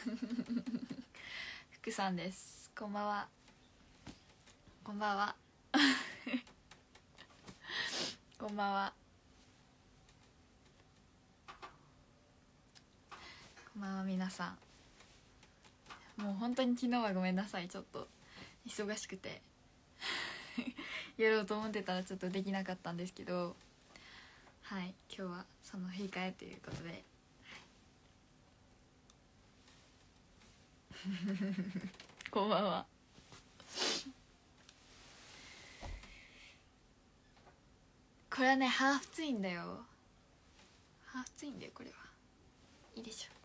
福さんです。こんばんは。こんばんは。こんばんは。こんばんは皆さん。もう本当に昨日はごめんなさい。ちょっと忙しくてやろうと思ってたらちょっとできなかったんですけど、はい、今日はその振り替えということで、こんばんは。これはねハーフツインだよ。ハーフツインだよ。これはいいでしょ。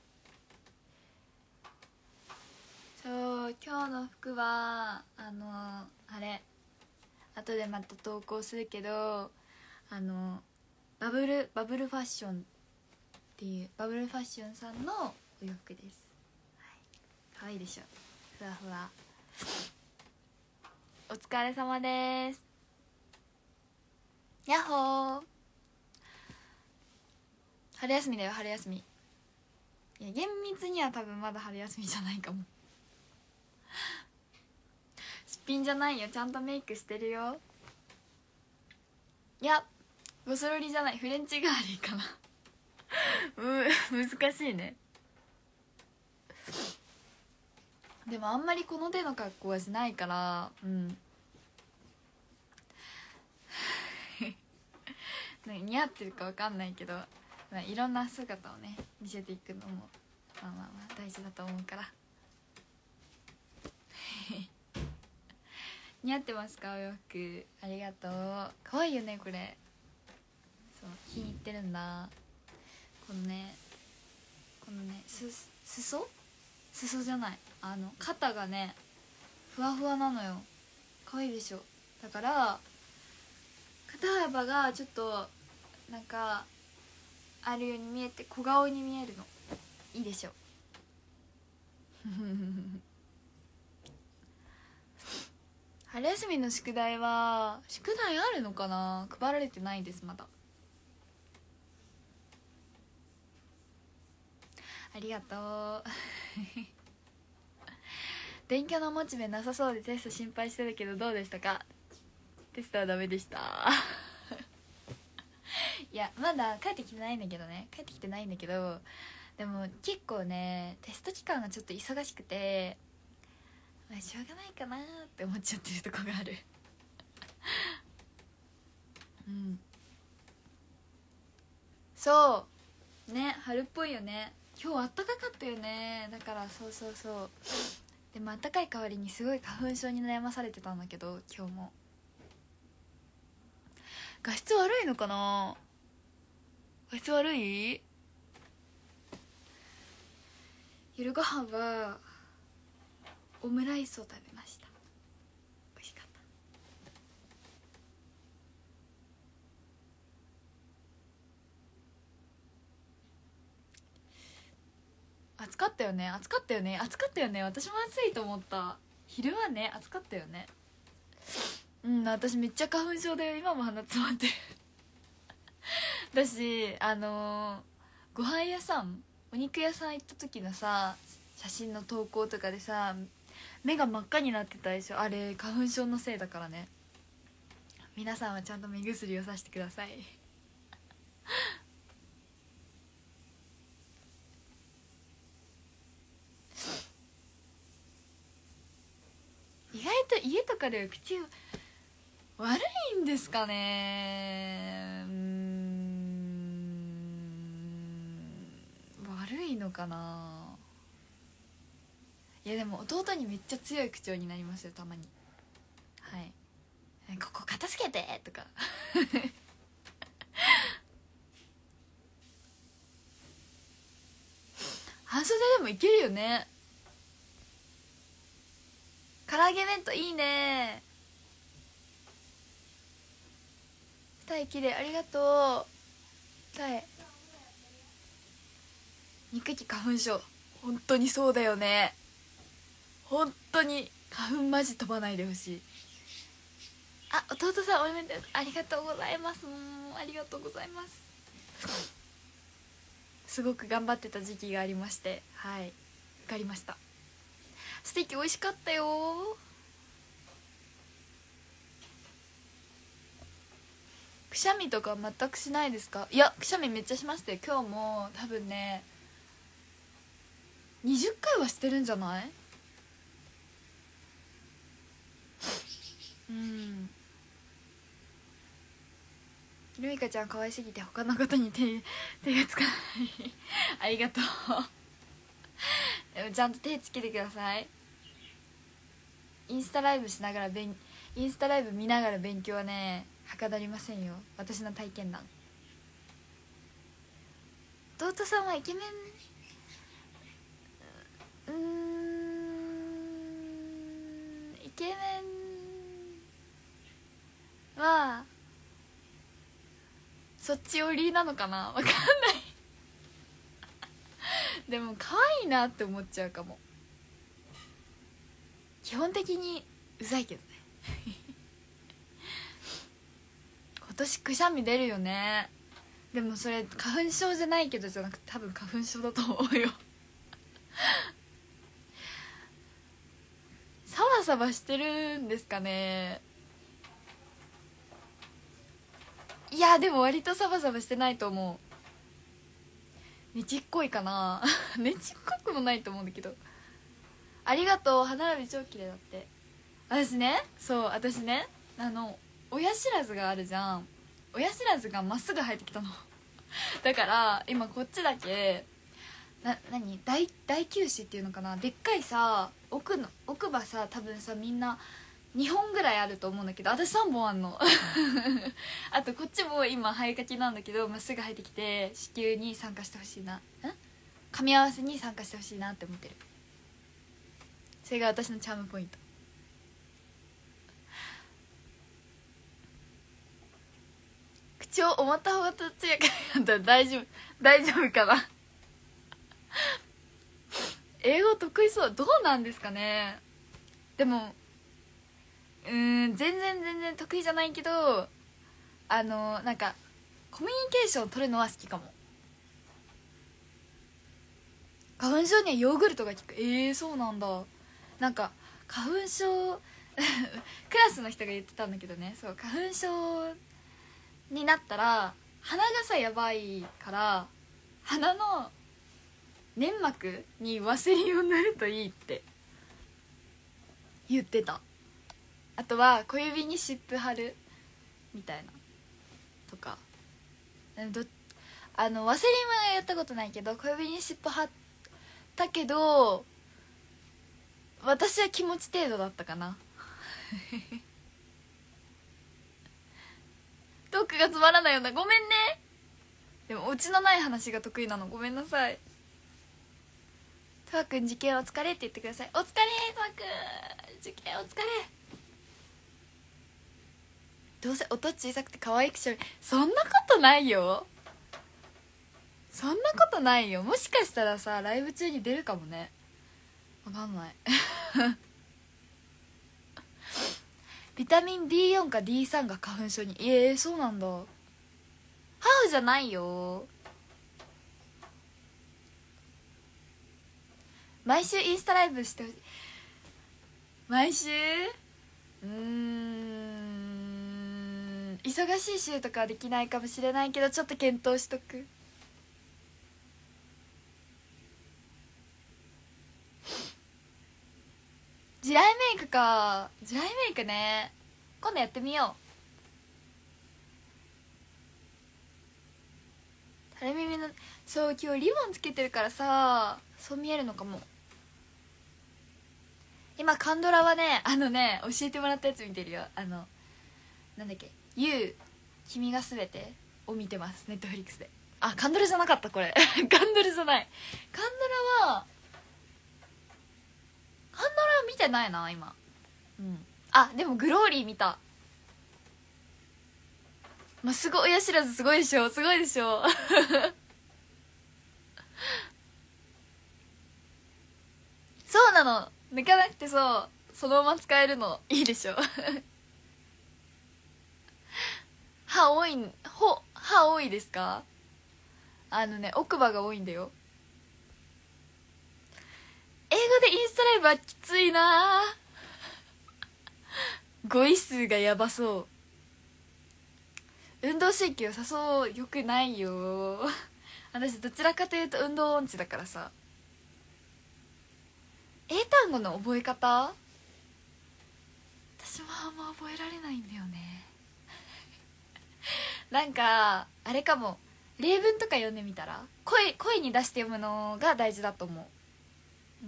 そう今日の服はあれ後でまた投稿するけど、バブルファッションっていうバブルファッションさんのお洋服です。はい、かわいいでしょ。ふわふわ。お疲れ様です。やっほー。春休みだよ春休み。いや厳密には多分まだ春休みじゃないかも。すっぴんじゃないよ、ちゃんとメイクしてるよ。いやゴスロリじゃない、フレンチガーリーかな難しいね。でもあんまりこの手の格好はしないから、似合ってるか分かんないけど、まあ、いろんな姿をね見せていくのもまあ大事だと思うから似合ってますかお洋服。ありがとう。かわいいよねこれ。そう気に入ってるんだ。このね裾じゃない、肩がねふわふわなのよ。かわいいでしょ。だから肩幅がちょっとなんかあるように見えて小顔に見えるの。いいでしょ春休みの宿題は宿題あるのかな。配られてないですまだ。ありがとう勉強のモチベなさそうでテスト心配してるけどどうでしたか。テストはダメでしたいやまだ帰ってきてないんだけどでも結構ねテスト期間がちょっと忙しくて、まあ、しょうがないかなって思っちゃってるとこがあるそうね、春っぽいよね。今日あったかかったよね。だからそうでもあったかい代わりにすごい花粉症に悩まされてたんだけど、今日も画質悪いのかな。画質悪い。夜ご飯はオムライスを食べました。美味しかった。暑かったよね私も暑いと思った。昼はね暑かったよね。私めっちゃ花粉症で今も鼻詰まってるだしご飯屋さんお肉屋さん行った時のさ写真の投稿とかでさ目が真っ赤になってたでしょ。あれ花粉症のせいだからね。皆さんはちゃんと目薬をさしてください意外と家とかで口悪いんですかね。悪いのかな。いやでも弟にめっちゃ強い口調になりますよたまに。はい、ここ片付けてとか半袖でもいけるよね。唐揚げ弁当いいね。二重きれい、ありがとう。二重肉気花粉症、本当にそうだよね。本当に花粉マジ飛ばないでほしい。あ、弟さんおめでとう、ありがとうございます。ありがとうございます。すごく頑張ってた時期がありまして、はい、 かりました。ステーキ美味しかったよ。くしゃみとか全くしないですか？いや、くしゃみめっちゃしましたよ。今日も多分ね20回はしてるんじゃない？うん。ルミカちゃん可愛すぎて他のことに手がつかないありがとうでもちゃんと手つけてください。インスタライブ見ながら勉強はねはかどりませんよ。私の体験談。弟さんはイケメンイケメンはそっち寄りなのかな、わかんないでも可愛いなって思っちゃうかも。基本的にうざいけどね今年くしゃみ出るよね。でもそれ花粉症じゃないけどじゃなくて多分花粉症だと思うよサバサバしてるんですかね。いやでも割とサバサバしてないと思う。ねちっこいかなねちっこくもないと思うんだけど。ありがとう。歯並び超綺麗だって。私ね親知らずがあるじゃん。親知らずがまっすぐ生えてきたのだから今こっちだけ大臼歯っていうのかな、でっかいさ奥歯さ、多分さみんな2本ぐらいあると思うんだけど、私3本あんのあとこっちも今生えかきなんだけどまっすぐ生えてきて子宮に参加してほしいな、噛み合わせに参加してほしいなって思ってる。それが私のチャームポイント。口を思った方がとつやかになったら大丈夫かな英語得意そう。どうなんですかね。でも全然得意じゃないけどなんかコミュニケーションを取るのは好きかも。花粉症にはヨーグルトが効く。そうなんだ。なんか花粉症クラスの人が言ってたんだけどね、そう花粉症になったら鼻がさやばいから鼻の粘膜にワセリンを塗るといいって言ってた。あとは小指に湿布貼るみたいなとか、ワセリンはやったことないけど小指に湿布貼ったけど私は気持ち程度だったかなトークがつまらないよな、ごめんね。でもオチのない話が得意なの、ごめんなさい。トワくん受験お疲れって言ってください。お疲れトワくん、受験お疲れ。どうせ音小さくて可愛くしゃべる。そんなことないよ、そんなことないよ。もしかしたらさライブ中に出るかもね、わかんないビタミン D4 か D3 が花粉症に。そうなんだ。ハーフじゃないよ。毎週インスタライブしてほしい。毎週忙しい週とかはできないかもしれないけどちょっと検討しとく。地雷メイクか。地雷メイクね、今度やってみよう。垂れ耳の、そう今日リボンつけてるからさそう見えるのかも。今カンドラはね教えてもらったやつ見てるよ。なんだっけ、君がすべてを見てます、ネットフリックスで。あ、カンドラじゃなかったこれカンドラじゃない。カンドラ見てないな今。あ、でもグローリー見た。すごい、親知らずすごいでしょ、すごいでしょそうなの、抜かなくてそのまま使えるのいいでしょ歯多いですか？奥歯が多いんだよ。 英語でインスタライブはきついな。語彙数がやばそう。運動神経を誘うよくないよ。私どちらかというと運動音痴だからさ。英単語の覚え方、私もあんま覚えられないんだよね。なんかあれかも、例文とか読んでみたら、声に出して読むのが大事だと思う。うん。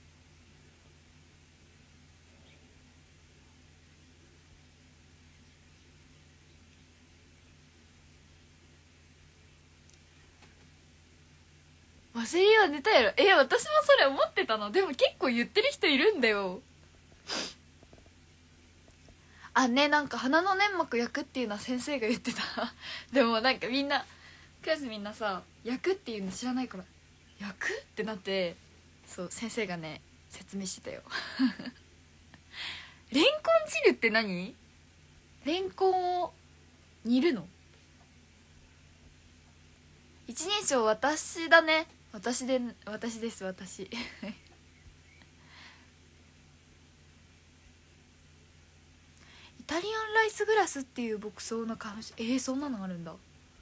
忘れは寝たやろ。私もそれ思ってたの。でも結構言ってる人いるんだよ。あね、なんか鼻の粘膜焼くっていうのは先生が言ってた。でもなんかみんなクラスみんなさ、焼くっていうの知らないから焼くってなって、そう先生がね説明してたよ。レンコン汁って何？レンコンを煮るの？一人称私だね。私です。イタリアンライスグラスっていう牧草の花粉症、そんなのあるんだ。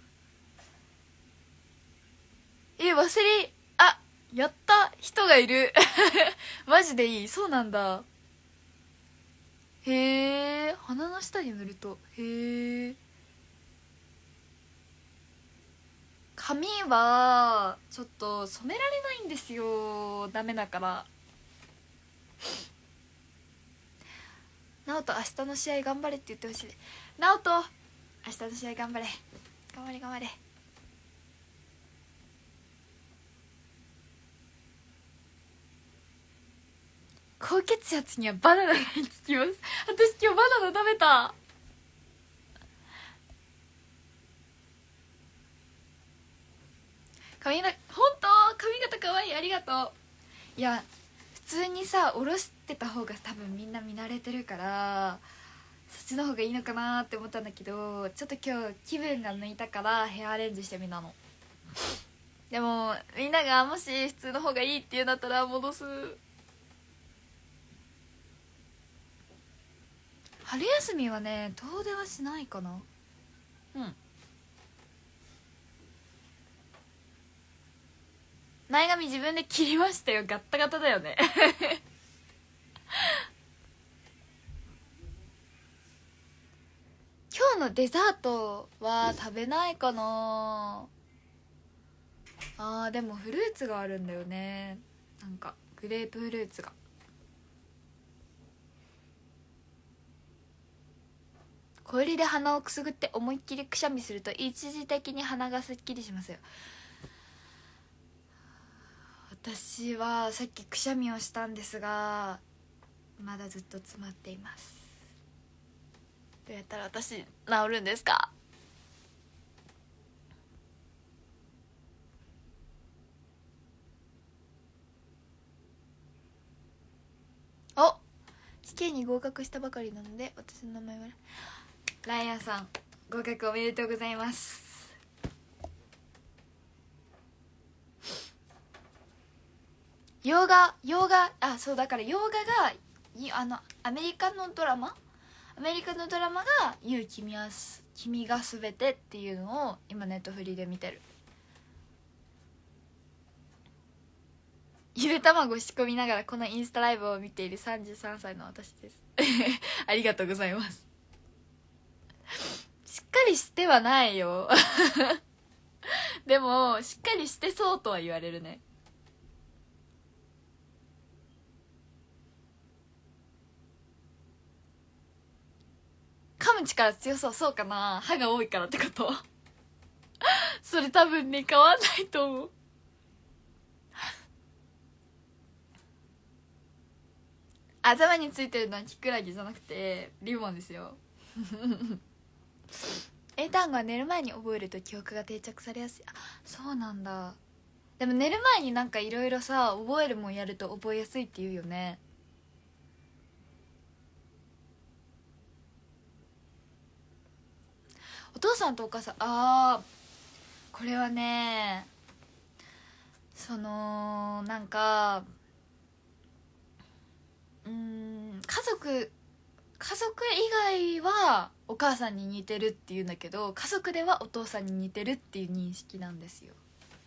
やった人がいる。マジでいい。そうなんだ。へえ、鼻の下に塗ると。へえ。髪はちょっと染められないんですよ、ダメだから。ナオト明日の試合頑張れって言ってほしい。ナオト明日の試合頑張れ、頑張れ頑張れ。高血圧にはバナナが効きます。私今日バナナ食べた。髪型かわいい、ありがとう。いや普通にさ下ろしてた方が多分みんな見慣れてるから、そっちの方がいいのかなって思ったんだけど、ちょっと今日気分が抜いたからヘアアレンジしてみたの。でもみんながもし普通の方がいいって言うんだったら戻す。春休みはね遠出はしないかな。うん。前髪自分で切りましたよ。ガッタガタだよね。今日のデザートは食べないかな。でもフルーツがあるんだよね。なんかグレープフルーツが。小売りで鼻をくすぐって思いっきりくしゃみすると一時的に鼻がすっきりしますよ。私はさっきくしゃみをしたんですがまだずっと詰まっています。どうやったら私治るんですか？お、試験に合格したばかりなので私の名前はライアンさん、合格おめでとうございます。洋画そうだから、洋画がアメリカのドラマが「You 君がすべて」っていうのを今ネットフリで見てる。ゆで卵仕込みながらこのインスタライブを見ている33歳の私です。ありがとうございます。しっかりしてはないよ。でもしっかりしてそうとは言われるね。噛む力強そう。そうかな、歯が多いからってこと？それ多分ね変わんないと思う。頭についてるのはキクラゲじゃなくてリボンですよ。英単語は寝る前に覚えると記憶が定着されやすい。あ、そうなんだ。でも寝る前になんかいろいろさ覚えるもんやると覚えやすいって言うよね。お父さんとお母さん、これはねなんか家族以外はお母さんに似てるっていうんだけど、家族ではお父さんに似てるっていう認識なんですよ。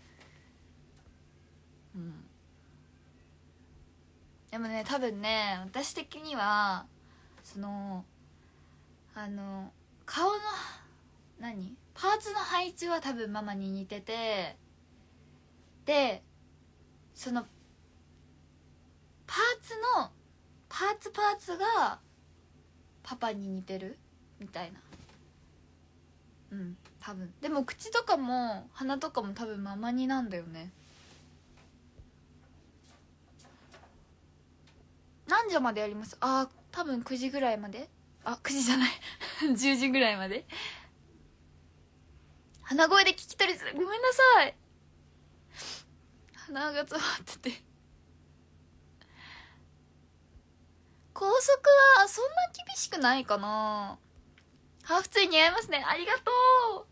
でもね、多分ね、私的にはその顔のパーツの配置は多分ママに似てて、でそのパーツがパパに似てるみたいな。多分。でも口とかも鼻とかも多分ママになんだよね。何時までやります？多分9時ぐらいまで。9時じゃない10時ぐらいまで。鼻声で聞き取りする、ごめんなさい。鼻が詰まってて。校則はそんな厳しくないかな。ハーフツイ似合いますね、ありがとう。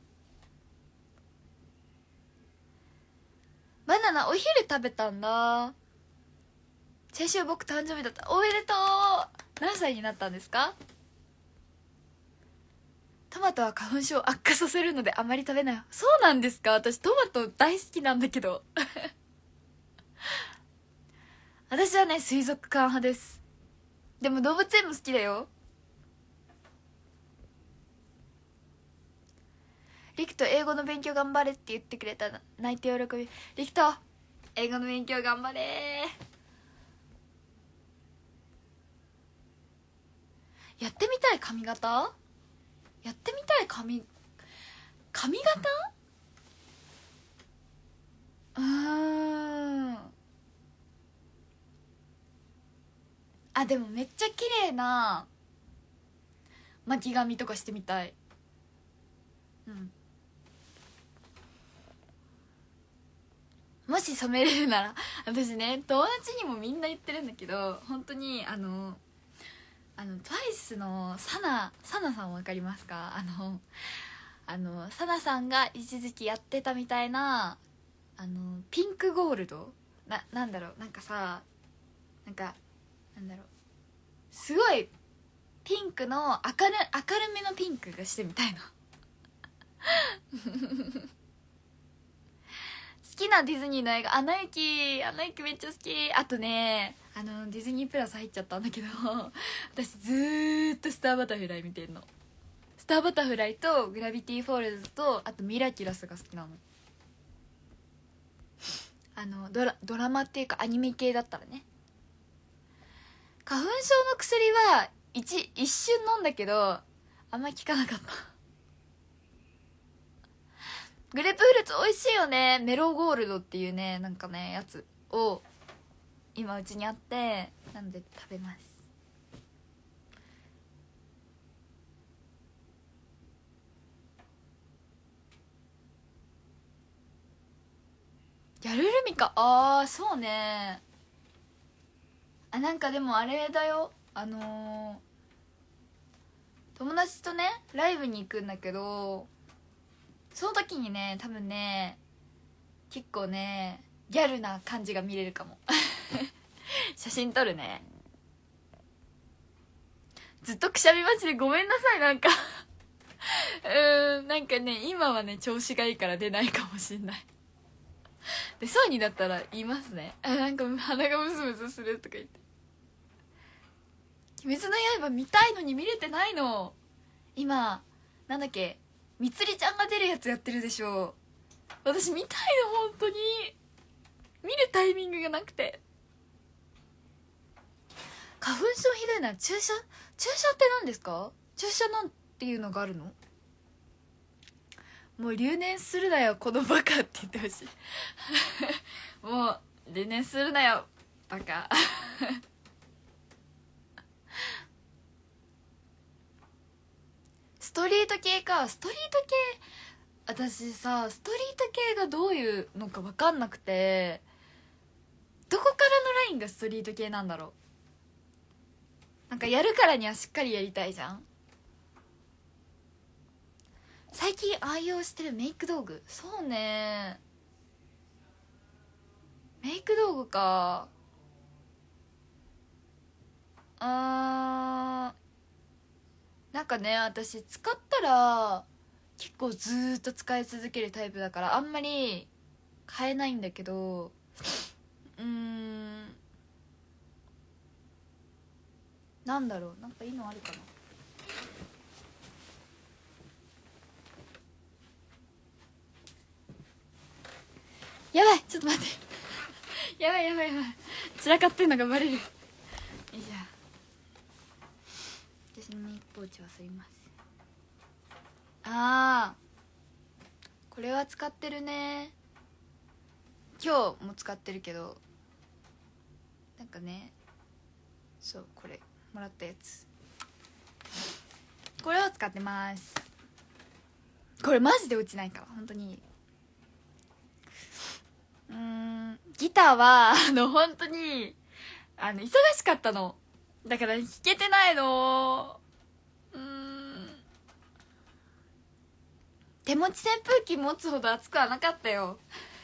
バナナお昼食べたんだ。先週僕誕生日だった。おめでとう。何歳になったんですか？トマトは花粉症を悪化させるのであまり食べない。そうなんですか？私トマト大好きなんだけど私はね、水族館派です。でも動物園も好きだよ。リクト英語の勉強頑張れって言ってくれた。泣いて喜び。リクト英語の勉強頑張れ。やってみたい髪型？やってみたい髪型？でもめっちゃ綺麗な巻き髪とかしてみたい。もし染めれるなら。私ね、友達にもみんな言ってるんだけど、本当にTWICE のサナさんわかりますか？サナさんが一時期やってたみたいなピンクゴールドなんだろう、なんかさ、なんだろう、すごいピンクの明るめのピンクがしてみたいの好きなディズニーの映画、アナ雪めっちゃ好き。あとね、ディズニープラス入っちゃったんだけど私ずーっとスターバタフライ見てんの。スターバタフライとグラビティフォールズと、あとミラキュラスが好きなの。ドラマっていうかアニメ系だったらね。花粉症の薬は一瞬飲んだけどあんま効かなかったグレープフルーツ美味しいよね。メロゴールドっていうね、なんかねやつを今うちにあって、なので食べます。ギャルルミカ、そうね。なんかでもあれだよ、友達とねライブに行くんだけど、その時にね多分ね結構ねギャルな感じが見れるかも写真撮るね。ずっとくしゃみ待ちでごめんなさい。なんかなんかね今はね調子がいいから出ないかもしんないで、そうになったら言いますね。なんか鼻がムズムズするとか言って。鬼滅の刃見たいのに見れてないの。今なんだっけ、みつりちゃんが出るやつやってるでしょ。私見たいの、本当に見るタイミングがなくて。花粉症ひどいな。注射って何ですか？注射なんていうのがあるの？もう留年するなよこのバカって言ってほしいもう留年するなよバカストリート系か。ストリート系、私さストリート系がどういうのか分かんなくて、どこからのラインがストリート系なんだろう。なんかやるからにはしっかりやりたいじゃん。最近愛用してるメイク道具、そうね、メイク道具か。 なんかね、私使ったら結構ずーっと使い続けるタイプだからあんまり変えないんだけど、なんだろう、なんかいいのあるかな。やばい、ちょっと待ってやばいやばいやばい、散らかってんのがバレる。よいしょ、私のメイクポーチ忘れます。これは使ってるね。今日も使ってるけど、なんかね、そう、これもらったやつ、これを使ってます。これマジで落ちないから本当に。ギターは本当に忙しかったのだから弾けてないの。手持ち扇風機持つほど熱くはなかったよ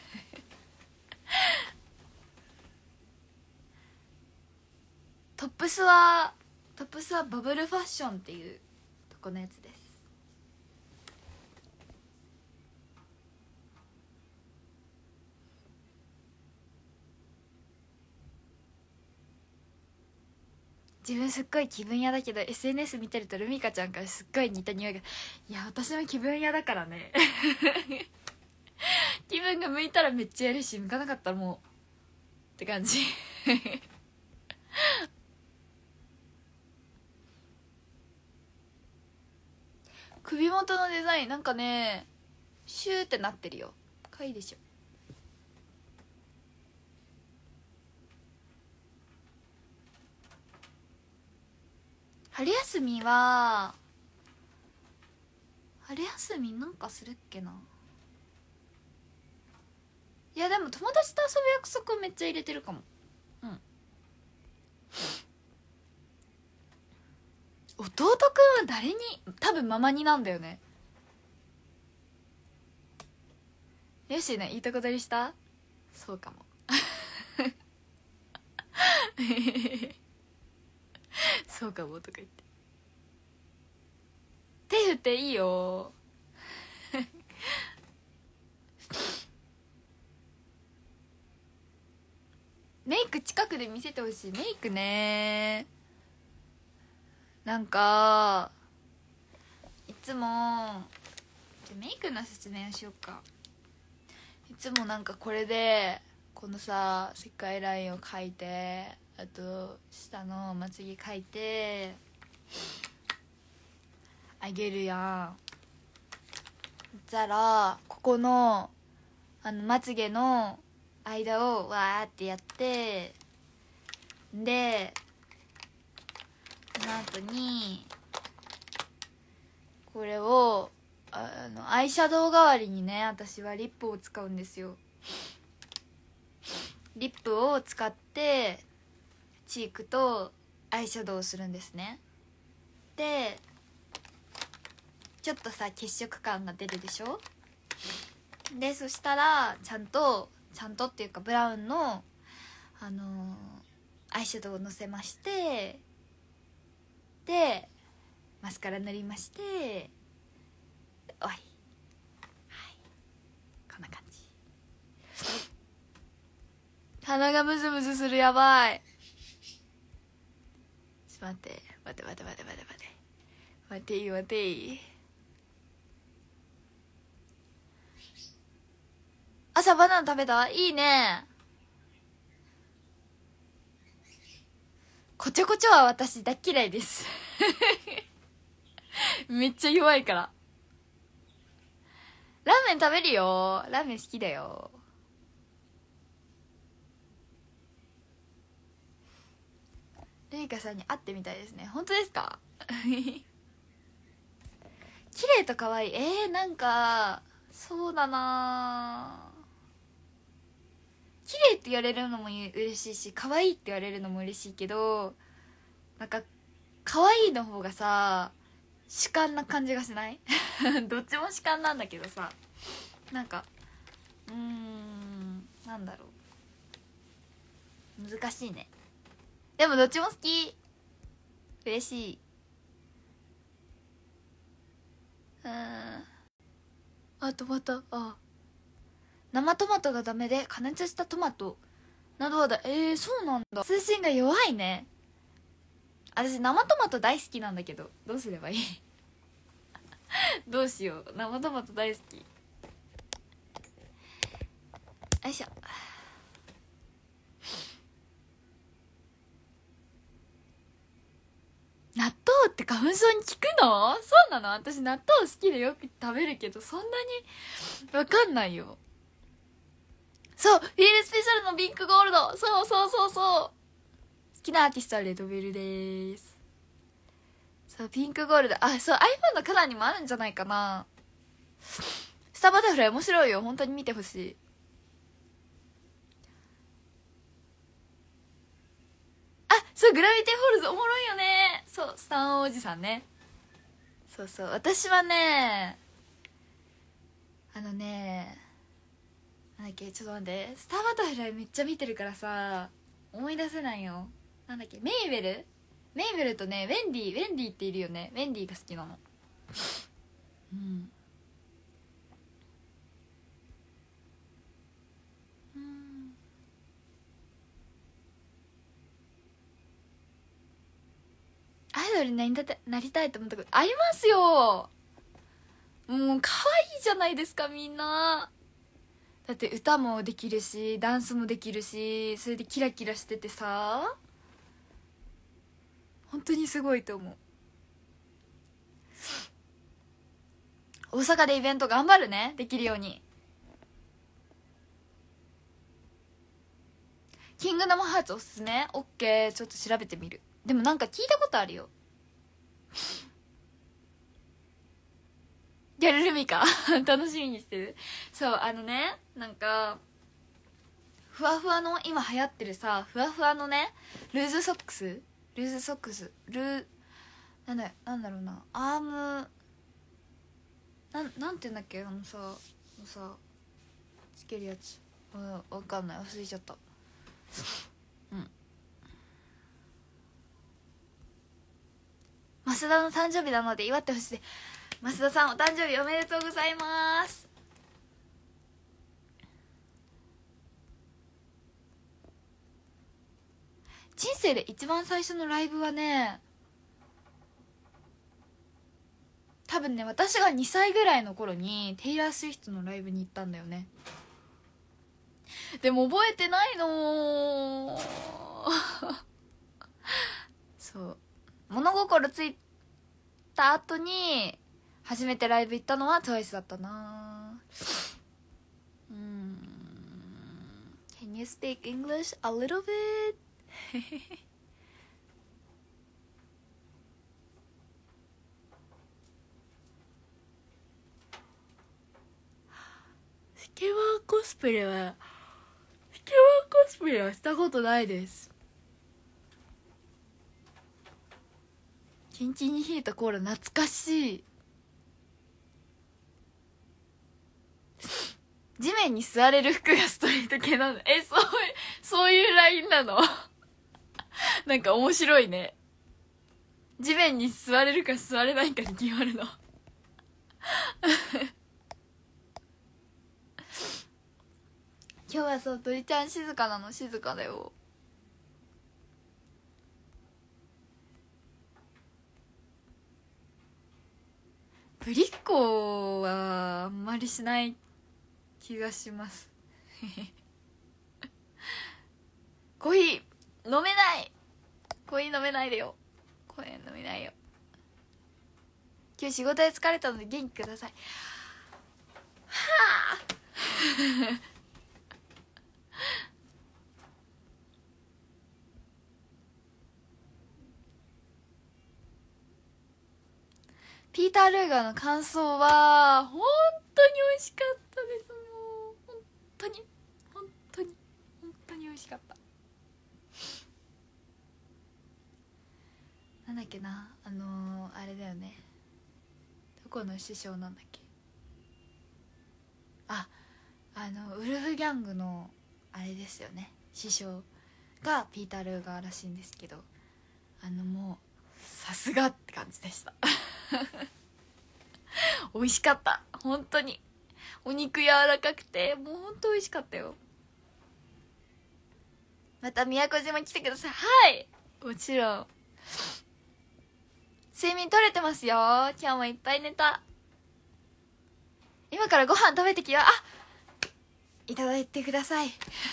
トップスはバブルファッションっていうとこのやつです。自分すっごい気分屋だけど SNS 見てるとルミカちゃんからすっごい似た匂いが。いや私も気分屋だからね気分が向いたらめっちゃやるし、向かなかったらもうって感じ首元のデザインなんかね、シューってなってるよ。かわいいでしょ。春休みなんかするっけな。いやでも友達と遊ぶ約束めっちゃ入れてるかも。弟くんは誰に、多分ママになんだよね。よしね、いいとこ取りした。そうかもそうかもとか言って手振っていいよメイク近くで見せてほしい。メイクね、なんかいつも、じゃメイクの説明をしようか。いつもなんかこれでこのさ世界ラインを描いて、あと下のまつげ描いてあげるやん。じゃらここのまつげの間をわーってやって、でその後にこれをアイシャドウ代わりにね、私はリップを使うんですよ。リップを使ってチークとアイシャドウをするんですね。でちょっとさ血色感が出るでしょ。でそしたらちゃんとっていうかブラウンのアイシャドウをのせまして、でマスカラ塗りまして、おい、はい、こんな感じ。鼻がムズムズする。やばい。ちょっと待って待ていい。朝バナナ食べた？いいね。こちょこちょは私大嫌いですめっちゃ弱いから。ラーメン食べるよ。ラーメン好きだよ。レイカさんに会ってみたいですね。本当ですか綺麗と可愛い。なんかそうだな、綺麗って言われるのも嬉しいし、可愛いって言われるのも嬉しいけど、なんか可愛いの方がさ主観な感じがしないどっちも主観なんだけどさ、なんかなんだろう、難しいね。でもどっちも好き。 嬉しい。あ、トマト、生トマトがダメで加熱したトマトなどはそうなんだ。通信が弱いね。私生トマト大好きなんだけど、どうすればいいどうしよう。生トマト大好き。よいしょ。納豆って花粉症に効くの？そうなの？私納豆好きでよく食べるけど、そんなにわかんないよ。そう、フィールスペシャルのピンクゴールド。そうそうそうそう。好きなアーティストはレッドベルです。そう、ピンクゴールド。あ、そう、iPhone のカラーにもあるんじゃないかな。スターバタフライ面白いよ。本当に見てほしい。あ、そう、グラビティフォールズおもろいよね。そう、スタンおじさんね。そうそう、私はね、なんだっけ、ちょっと待って、スターバタフライめっちゃ見てるからさ、思い出せないよ。なんだっけ、メイベルとね、ウェンディっているよね。ウェンディが好きなの。アイドルになりたいと思ったことありますよ。もう可愛いじゃないですか、みんな。だって歌もできるし、ダンスもできるし、それでキラキラしててさ、本当にすごいと思う。大阪でイベント頑張るね、できるように。キングダムハーツおすすめ？オッケー、ちょっと調べてみる。でもなんか聞いたことあるよ。ギャルルミカ楽しみにしてる。そう、なんかふわふわの今流行ってるさ、ふわふわのね、ルーズソックスなんだろうな、アームなんて言うんだっけ、さつけるやつ、わかんない、忘れちゃった。増田の誕生日なので祝ってほしい。増田さんお誕生日おめでとうございます。人生で一番最初のライブはね、多分ね、私が2歳ぐらいの頃にテイラー・スウィフトのライブに行ったんだよね。でも覚えてないのそう、物心ついた後に初めてライブ行ったのは TWICE だったな。Can you speak English a little bit? スケバンコスプレはしたことないです。キンキンに冷えたコーラ懐かしい。地面に座れる服がストリート系なの？そういうラインなの？なんか面白いね。地面に座れるか座れないかに決まるの今日はそう、鳥ちゃん静かなの。静かだよ。ぶりっ子はあんまりしない気がしますコーヒー飲めない。コーヒー飲めないでよ。コーヒー飲めないよ。今日仕事で疲れたので元気ください。はあピーター・ルーガーの感想は本当に美味しかったです。もう本当に美味しかった。なんだっけな、あれだよね、どこの師匠なんだっけ、ウルフギャングのあれですよね、師匠がピーター・ルーガーらしいんですけど、もうさすがって感じでした美味しかった、本当に。お肉柔らかくてもう本当美味しかったよ。また宮古島来てください。はい、もちろん。睡眠取れてますよ。今日もいっぱい寝た。今からご飯食べてきよ。あ、いただいてください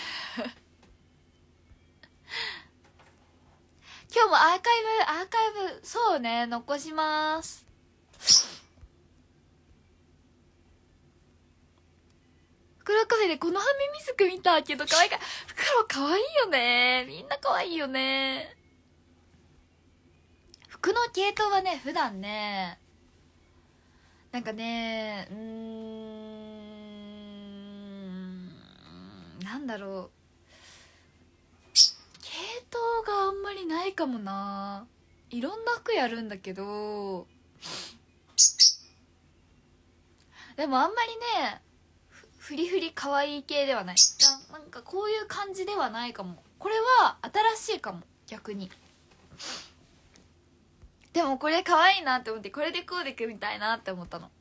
今日もアーカイブそうね、残します。袋カフェでこのハミミズク見たけど可愛いか。袋可愛いよね、みんな可愛いよね。服の系統はね、普段ね、なんかね、なんだろう、系統があんまりないかもな。いろんな服やるんだけど、でもあんまりね、フリフリ可愛い系ではない。なんかこういう感じではないかも。これは新しいかも、逆に。でもこれ可愛いなって思って、これでこうでくみたいなって思ったの。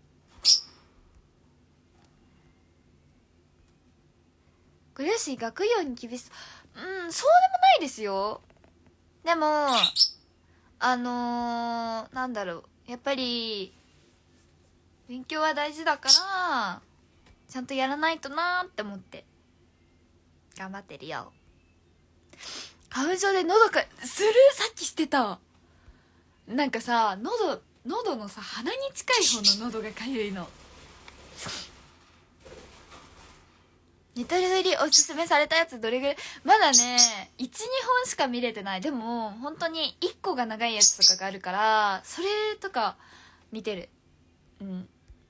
ご両親学業に厳しそう。そうでもないですよ。でもなんだろう、やっぱり勉強は大事だからちゃんとやらないとなーって思って頑張ってるよ。花粉症で喉かスルーさっきしてた。なんかさ、喉のさ、鼻に近い方の喉がかゆいの。ネトリフリおすすめされたやつどれぐらい？まだね 1,2 本しか見れてない。でも本当に1個が長いやつとかがあるから、それとか見てる。ピー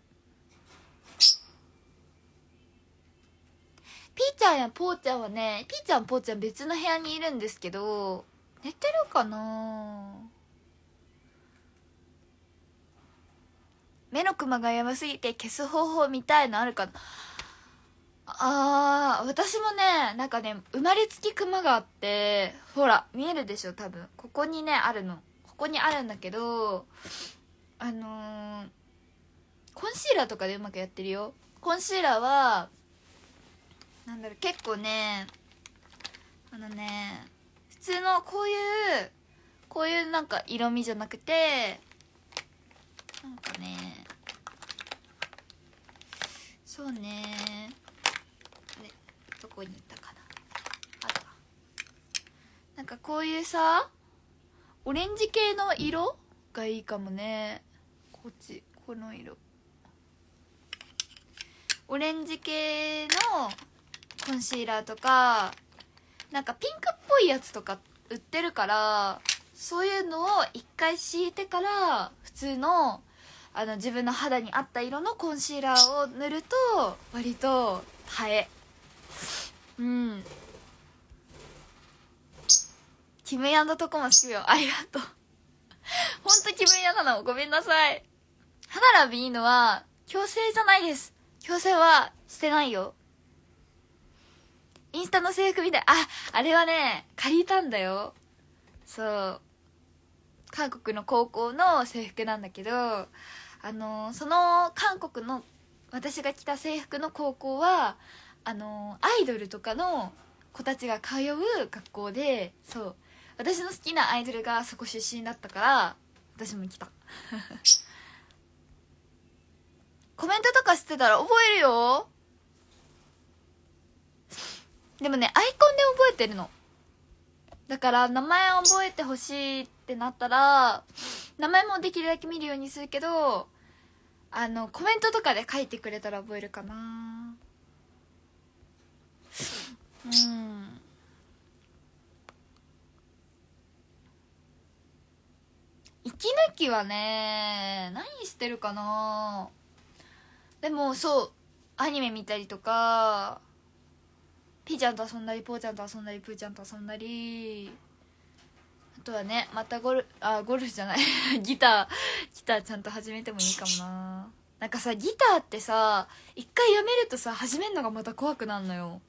ちゃんやポーちゃんはね、ピーちゃんポーちゃん別の部屋にいるんですけど、寝てるかな。目のクマがやばすぎて消す方法みたいのあるかな。私もね、なんかね、生まれつきクマがあって、ほら見えるでしょ多分。ここにねあるの。ここにあるんだけど、コンシーラーとかでうまくやってるよ。コンシーラーはなんだろう、結構ね、普通のこういうなんか色味じゃなくて、なんかね、そうね、どこにいったかな、あった。なんかこういうさ、オレンジ系の色がいいかもね。こっち、この色、オレンジ系のコンシーラーとか、なんかピンクっぽいやつとか売ってるから、そういうのを一回敷いてから普通の自分の肌に合った色のコンシーラーを塗ると割と映え。キムヤンのとこも好きよ。ありがとうほんと気分屋なの、ごめんなさい。歯並びいいのは強制じゃないです。強制はしてないよ。インスタの制服みたい。あれはね、借りたんだよ。そう、韓国の高校の制服なんだけど、その韓国の私が着た制服の高校はアイドルとかの子たちが通う学校で、そう、私の好きなアイドルがそこ出身だったから私も来たコメントとかしてたら覚えるよ。でもね、アイコンで覚えてるの。だから名前を覚えてほしいってなったら名前もできるだけ見るようにするけど、コメントとかで書いてくれたら覚えるかな。息抜きはね、何してるかな。でもそう、アニメ見たりとか、ピーちゃんと遊んだり、ポーちゃんと遊んだり、プーちゃんと遊んだり、あとはね、またゴルフじゃないギターちゃんと始めてもいいかもな。なんかさ、ギターってさ、一回やめるとさ、始めるのがまた怖くなるのよ。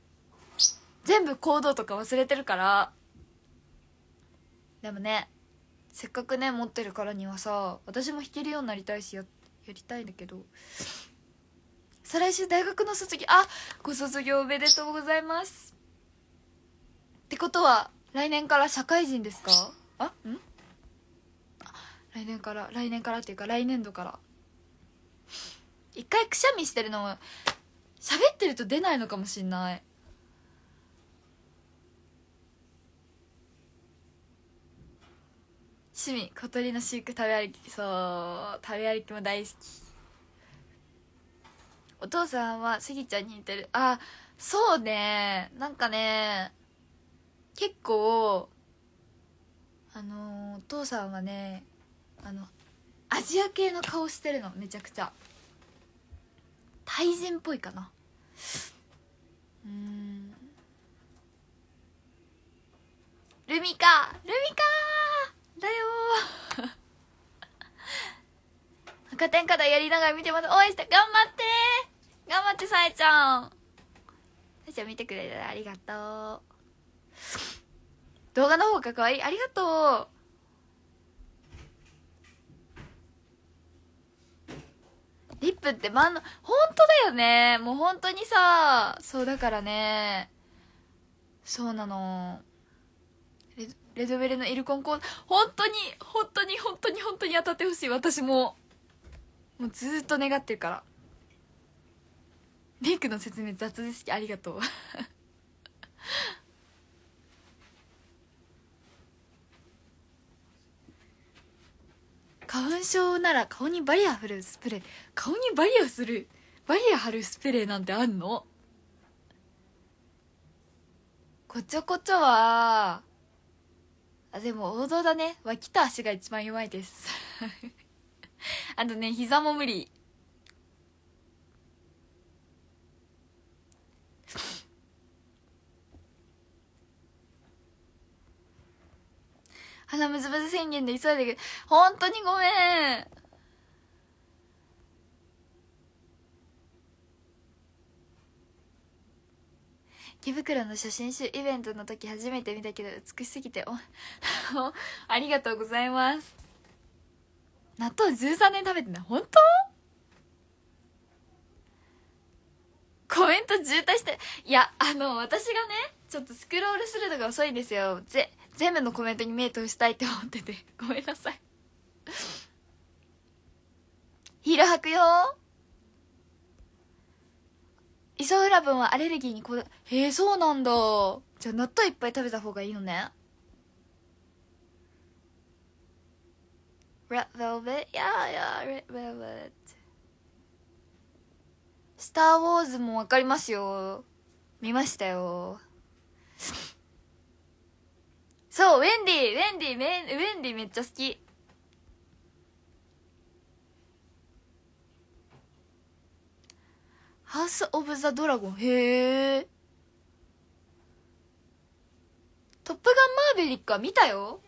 全部コードとか忘れてるから。でもね、 せっかくね持ってるからにはさ、私も弾けるようになりたいし、やりたいんだけど。再来週大学の卒業、ご卒業おめでとうございます。ってことは来年から社会人ですか？来年からっていうか来年度から。一回くしゃみしてるのも喋ってると出ないのかもしんない。趣味小鳥の飼育、食べ歩き。そう、食べ歩きも大好き。お父さんはスギちゃんに似てる。そうね、なんかね結構お父さんはねアジア系の顔してるの。めちゃくちゃタイ人っぽいかな。ルミカだよー赤点課題やりながら見てます。応援して頑張ってさえちゃん見てくれてありがとう。動画の方が可愛い、ありがとう。リップって本当だよね。もう本当にさ、そうだからね、そうなの。レドベルのイルコンコン、本当に当たってほしい。私もうずーっと願ってるから。メイクの説明雑ですき、ありがとう花粉症なら顔にバリア貼るスプレー。顔にバリア貼るスプレーなんてあんの？こちょこちょはでも王道だね。脇と足が一番弱いですあとね、膝も無理。鼻ムズムズ宣言で急いでる。本当にごめん。池袋の写真集イベントの時初めて見たけど美しすぎてありがとうございます。納豆13年食べてない。本当？コメント渋滞して。いや私がねちょっとスクロールするのが遅いんですよ。全部のコメントに目通したいって思っててごめんなさいヒール履くよ。イソフラボンはアレルギーにへえ、そうなんだ。じゃあ納豆いっぱい食べた方がいいのね。Red Velvet? Yeah, Red Velvet. スター・ウォーズもわかりますよ。見ましたよ。そう、ウェンディめっちゃ好き。ハウス・オブ・ザ・ドラゴン。へえ。トップガンマーヴェリックは見たよ。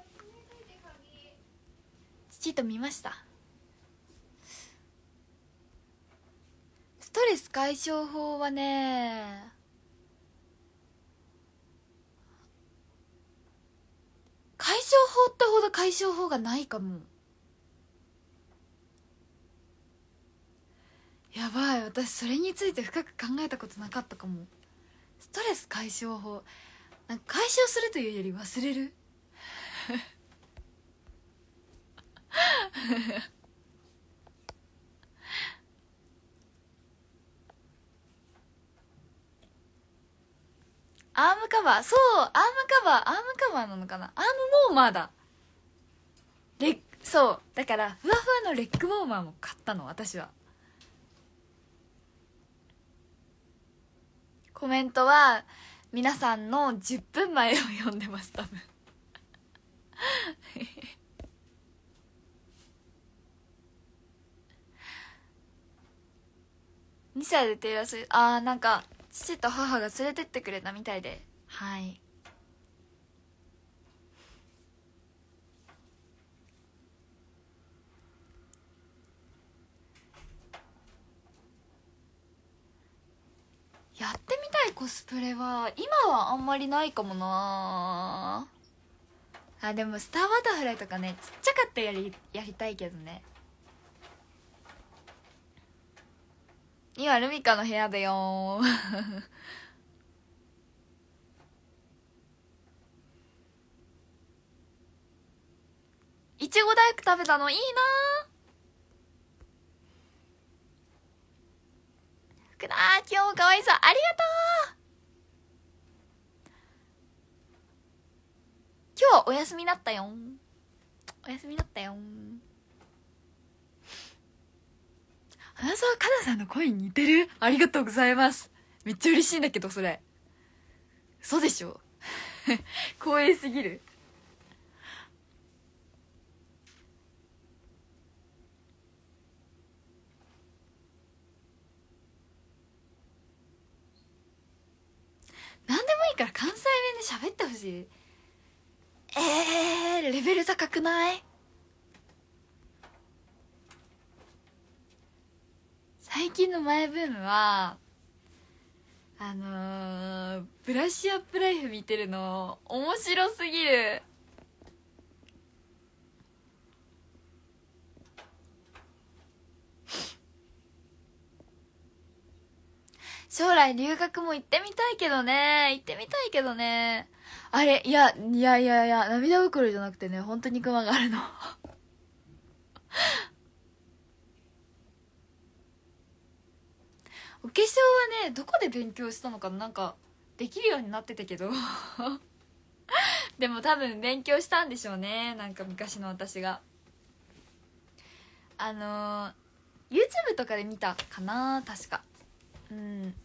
父と見ました。ストレス解消法はね、解消法ってほど解消法がないかも。やばい、私それについて深く考えたことなかったかも。ストレス解消法、なんか解消するというより忘れるアームカバー、そう、アームカバーなのかな。アームウォーマーだ。そうだからふわふわのレッグウォーマーも買ったの、私は。コメントは皆さんの10分前を読んでます多分2歳でテイラースウィフト、なんか父と母が連れてってくれたみたいで、はい。やってみたいコスプレは今はあんまりないかもな。 あ、でもスターバタフライとかね、ちっちゃかったらやりたいけどね。今ルミカの部屋だよいちご大福食べたのいいな。福田今日もかわいそう、ありがとう。今日お休みだったよ。お休みだったよ。花澤香菜さんの声に似てる。ありがとうございます。めっちゃ嬉しいんだけど、それ嘘でしょ光栄すぎる。何でもいいから関西弁で喋ってほしい。レベル高くない？最近のマイブームはブラッシュアップライフ見てるの面白すぎる。将来留学も行ってみたいけどね。あれ、いや、涙袋じゃなくてね、本当にクマがあるのお化粧はね、どこで勉強したのかな。なんかできるようになってたけどでも多分勉強したんでしょうね。なんか昔の私がYouTube とかで見たかな、確か。うん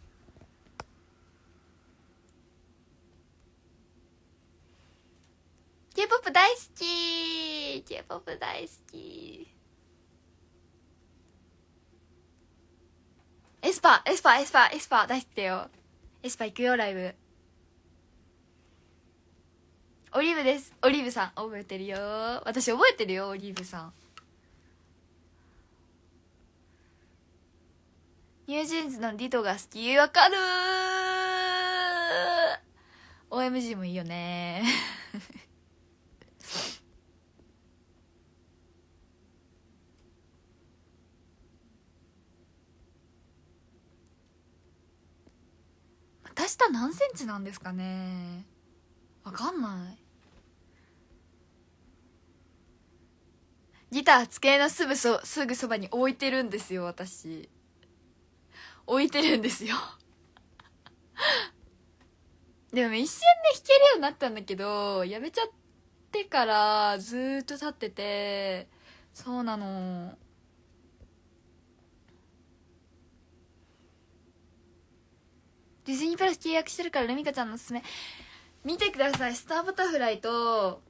。K-POP 大好き。 K-POP 大好き。エスパ大好きだよ。エスパ行くよ、ライブ。オリーブです。オリーブさん覚えてるよ。私覚えてるよ、オリーブさん。ニュージーンズのディトが好き。わかるー。 OMG もいいよね私下何センチなんですかね。わかんない。ギター机のすぐそばに置いてるんですよ。私置いてるんですよでも一瞬で弾けるようになったんだけど、やめちゃってからずーっと立ってて。そうなの。ディズニープラス契約してるからルミカちゃんのおすすめ見てください。スターバタフライと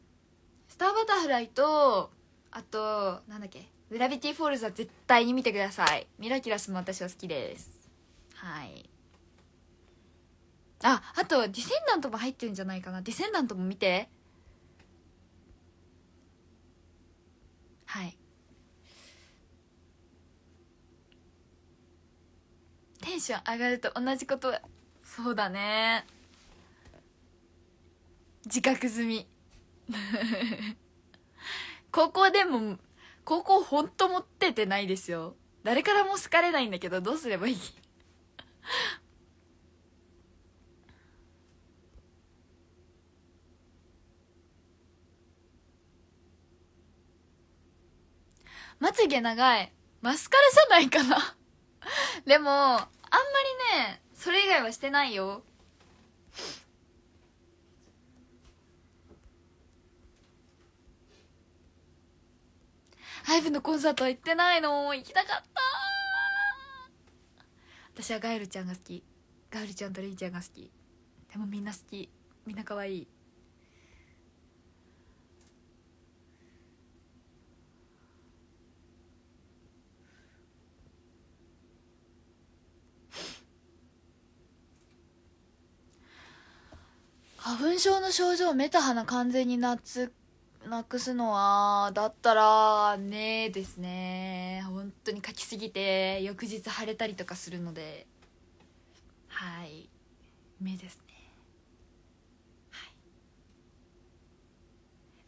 あとなんだっけ、グラビティフォールズは絶対に見てください。ミラキュラスも私は好きです。はい。あとディセンダントも入ってるんじゃないかな。ディセンダントも見て。はい。テンション上がると同じこと。そうだね、自覚済み高校ほんと持っててないですよ。誰からも好かれないんだけど、どうすればいいまつげ長い。マスカラじゃないかなでもあんまりね、それ以外はしてないよ。ハイブのコンサートは行ってないの。行きたかった。私はガエルちゃんが好き。ガエルちゃんとレイちゃんが好き。でもみんな好き。みんな可愛い。花粉症の症状、目と鼻完全になくすのは、だったらねですね。本当に書きすぎて翌日腫れたりとかするので、はい、目ですね。はい。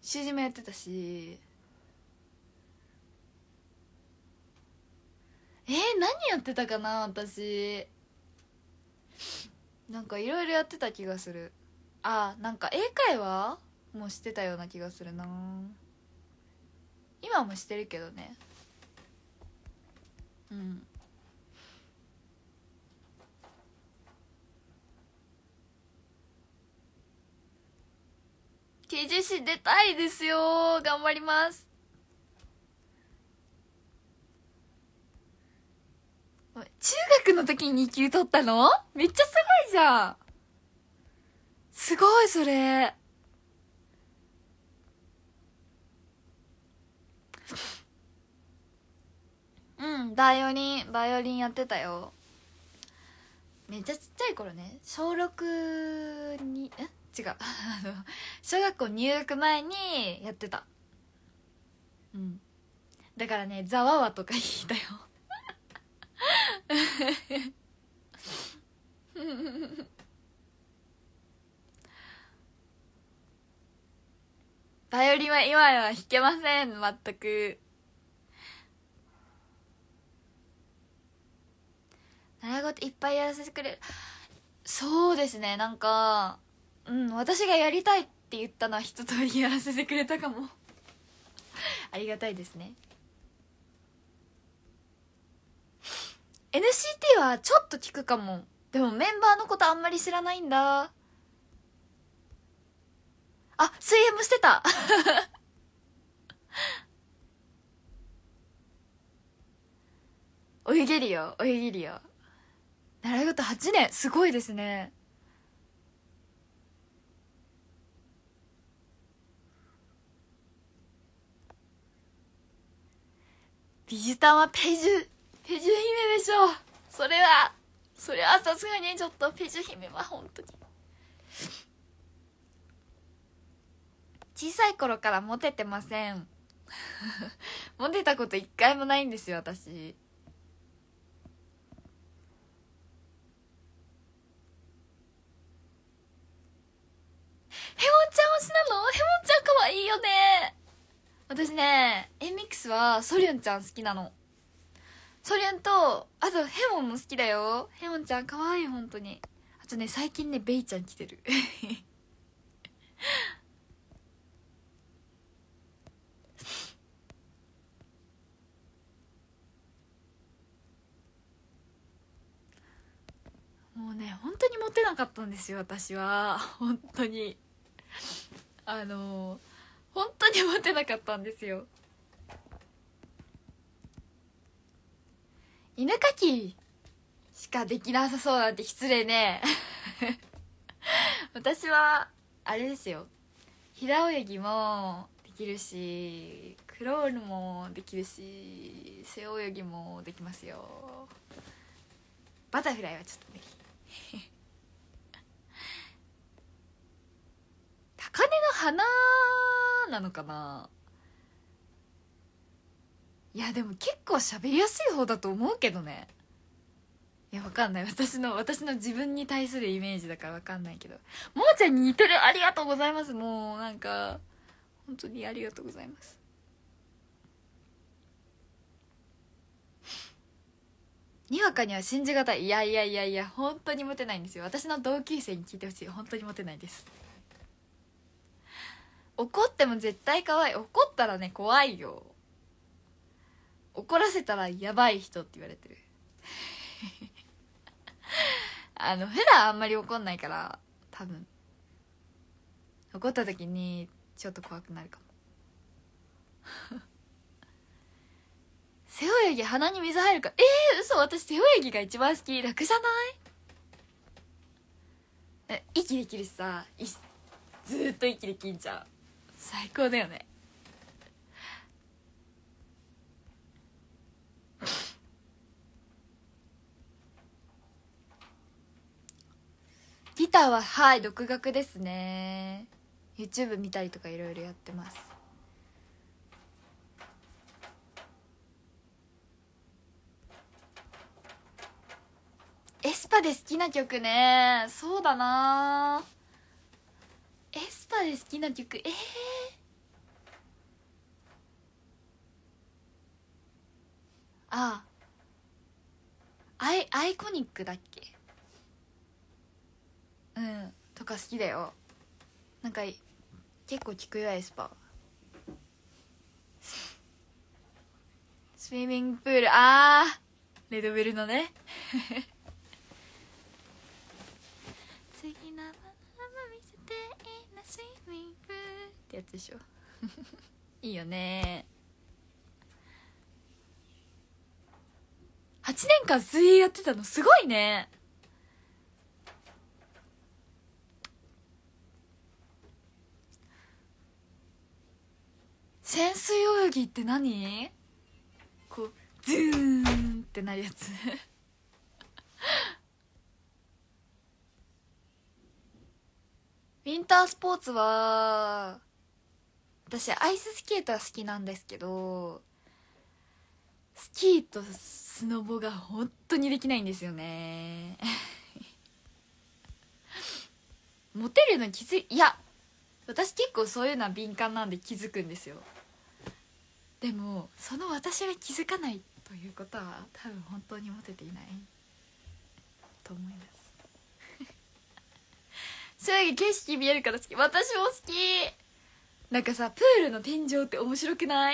習字もやってたし、何やってたかな私。なんかいろいろやってた気がする。なんか英会話もしてたような気がするな。今もしてるけどね。うん。TGC 出たいですよ。頑張ります。中学の時に2級取ったの？めっちゃすごいじゃん。すごいそれ。うん、バイオリンやってたよ。めっちゃちっちゃい頃ね。小6に違う小学校入学前にやってた。うん、だからね、ザワワとか言いたよバイオリンは今は弾けません、全く。習い事いっぱいやらせてくれる。そうですね、なんか私がやりたいって言ったのは一通りやらせてくれたかもありがたいですね。 NCT はちょっと聞くかも。でもメンバーのことあんまり知らないんだ。水泳もしてた泳げるよ。習い事8年、すごいですね。ビジュタンはペジュ姫でしょ。それはさすがにちょっとペジュ姫は本当に小さい頃からモテてませんモテたこと一回もないんですよ私。ヘモンちゃん推しなの？ヘモンちゃんかわいいよね。私ね、エミックスはソリュンちゃん好きなの。ソリュンと、あとヘモンも好きだよ。ヘモンちゃんかわいい、本当に。あとね、最近ね、ベイちゃん来てるもうね、本当にモテなかったんですよ私は。本当に本当にモテなかったんですよ。犬かきしかできなさそうなんて失礼ね私はあれですよ、平泳ぎもできるし、クロールもできるし、背泳ぎもできますよ。バタフライはちょっとね高嶺の花なのかな。いやでも結構喋りやすい方だと思うけどね。いやわかんない、私の自分に対するイメージだからわかんないけど、ももちゃんに似てる。ありがとうございます。もうなんか本当にありがとうございます。にわかには信じがたい。いや本当にモテないんですよ。私の同級生に聞いてほしい。本当にモテないです。怒っても絶対可愛い。怒ったらね怖いよ。怒らせたらやばい人って言われてる普段あんまり怒んないから多分怒った時にちょっと怖くなるかも背泳ぎ鼻に水入るか。嘘。私背泳ぎが一番好き。楽じゃない？息できるしさ、ずーっと息できんじゃん。最高だよね。ギターは独学ですね。 YouTube 見たりとかいろいろやってます。エスパで好きな曲ね、そうだな。エスパで好きな曲あアイコニックだっけ、うんとか好きだよ。なんか結構聞くよエスパー。スイミングプール、レドベルのね次のバナナ見せていいなスイミングプールってやつでしょいいよね。8年間水泳やってたのすごいね。潜水泳ぎって何？こうズーンってなるやつウィンタースポーツは私アイススケートは好きなんですけど、スキーとスノボが本当にできないんですよねモテるのいや私結構そういうのは敏感なんで気づくんですよ。でもその私が気づかないということは多分本当にモテていないと思いますそういう景色見えるから好き。私も好き。なんかさプールの天井って面白くない？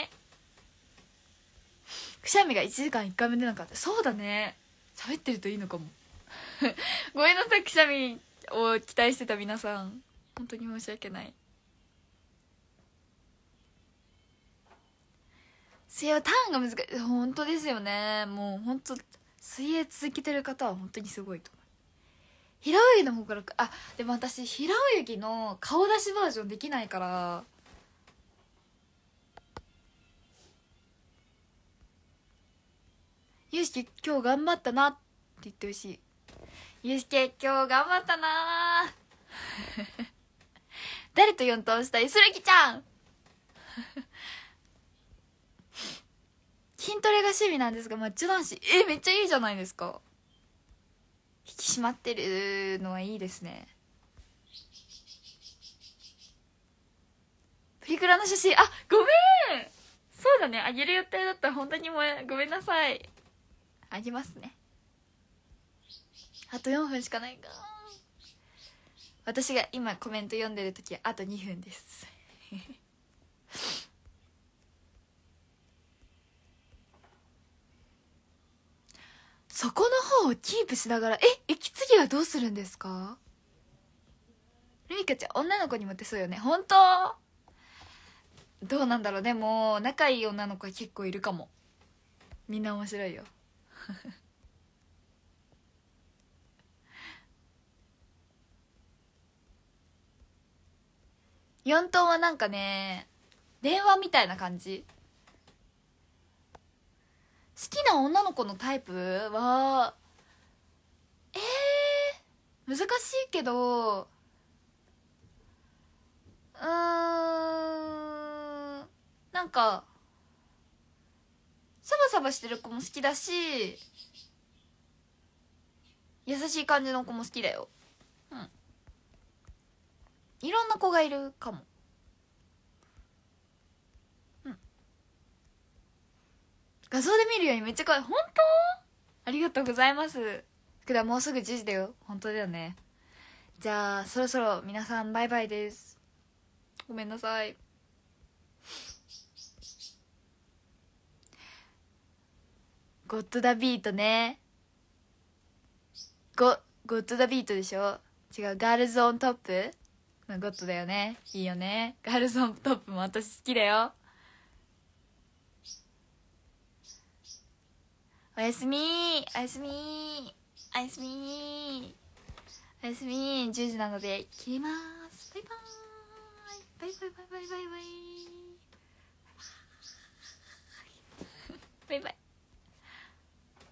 くしゃみが1時間1回目出なかった。そうだね、喋ってるといいのかもごめんなさい、くしゃみを期待してた皆さん本当に申し訳ない。水泳はターンが難しい。本当ですよね。もう本当水泳続けてる方は本当にすごいと思う。平泳ぎの方からでも私平泳ぎの顔出しバージョンできないから、ゆうすけ今日頑張ったなって言ってほしい。ゆうすけ今日頑張ったな誰と4等したい？するきちゃん筋トレが趣味なんですがマッチョ男子めっちゃいいじゃないですか。引き締まってるのはいいですね。プリクラの写真ごめん、そうだね、あげる予定だったら本当にごめんなさい。あげますね。あと4分しかないか。私が今コメント読んでる時はあと2分ですそこの方をキープしながら息継ぎはどうするんですか？ルミカちゃん女の子にモテそうよね。本当どうなんだろう。でも仲いい女の子は結構いるかも。みんな面白いよ4トンはなんかね電話みたいな感じ。好きな女の子のタイプは難しいけどなんかサバサバしてる子も好きだし優しい感じの子も好きだよ。いろんな子がいるかも。画像で見るよりめっちゃ可愛い。本当？ありがとうございます。くだもうすぐ10時だよ。本当だよね。じゃあそろそろ皆さんバイバイです。ごめんなさい。ゴッドダビートね。ゴッドダビートでしょ。違う、ガールズオントップのゴッドだよね。いいよね。ガールズオントップも私好きだよ。おやすみー、おやすみー、おやすみー、おやすみー。10時なので切ります。バイバーイ、バイバイバイバイバイバイバイバイ。